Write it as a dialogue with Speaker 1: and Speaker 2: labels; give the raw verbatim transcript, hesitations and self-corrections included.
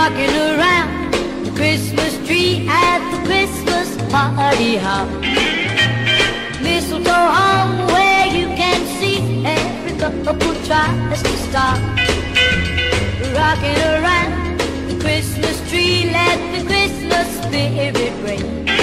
Speaker 1: rocking around the Christmas tree at the Christmas party hop. Mistletoe hung where you can see every couple tries to stop. Rocking around the Christmas tree, let the Christmas spirit ring.